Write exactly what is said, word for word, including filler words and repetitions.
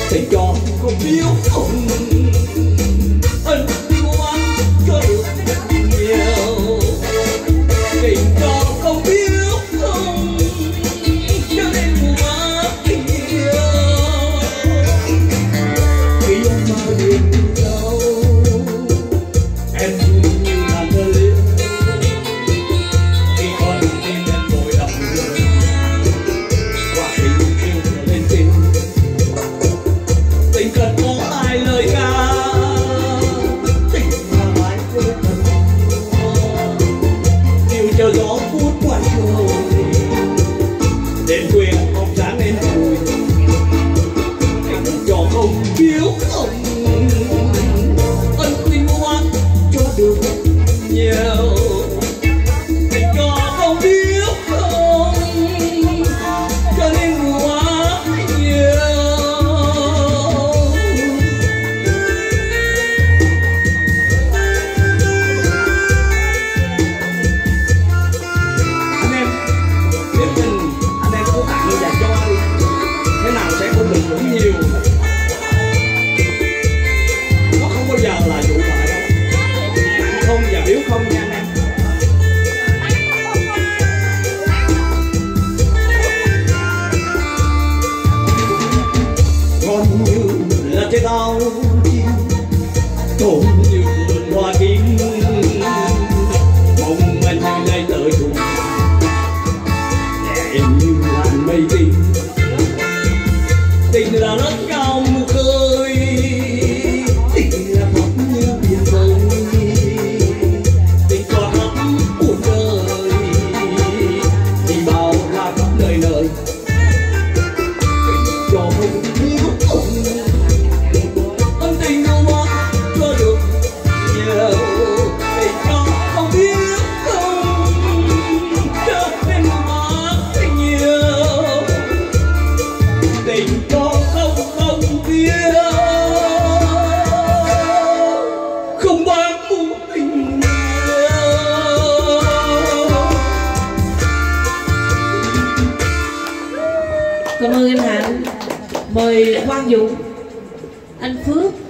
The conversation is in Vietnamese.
thầy cho không biết không anh yêu anh cho được nhiều thầy cho không biết không cho nên quá yêu khi em mơ được đâu em như là thơ liêu khi con tim em vội đập người và tình yêu trở lên tim tình cần có ai lời ca tình là mãi vô thần yêu chờ gió phút qua trôi đêm khuya bóng sáng lên vui anh cho không thiếu không ân tình ngoan cho được nhiều tình cho không thiếu không cho nên quá nhiều. Anh em biết mình anh em có tặng và cho đi thế nào sẽ không được hưởng nhiều, nó không bao giờ là vụ lợi đâu, tặng không và biếu không nha anh em. Còn như là trái đau tim tổn như vườn hoa kim mong anh như ngày tới trùng nhẹ như làn mây tình tình là rất cao mù khơi tình là thấp như biển rơi tình còn thấp cuộc đời thì bao là khắp nơi nơi tình cho không thiếu không ân tình đâu mà cho được nhiều tình cho không biết không cho nên quá nhiều tình cho không không biết không bán một tình yêu. Cảm ơn anh Hạnh. Mời Quang Dũng, anh Phước.